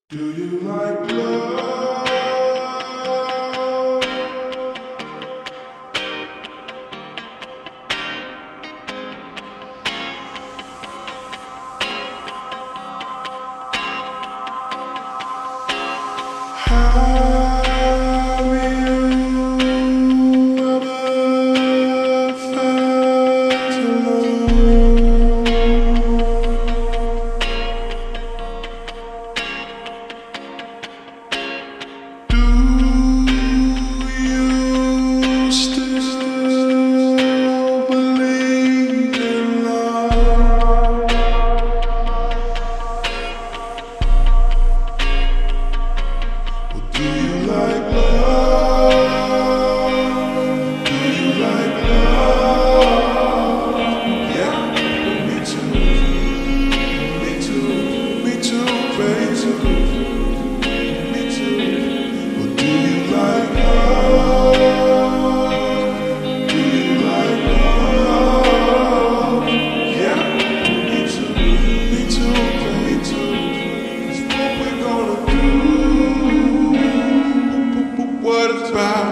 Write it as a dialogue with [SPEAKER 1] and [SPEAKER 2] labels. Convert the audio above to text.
[SPEAKER 1] Do you like love? Have you ever felt alone? Do you still believe in love? Do you like love? Do you like love? Yeah, me too. Me too. Me too, baby. Me too. But do you like love? Do you like love? Yeah, me too. Me too, me too. It's what we're gonna do. What about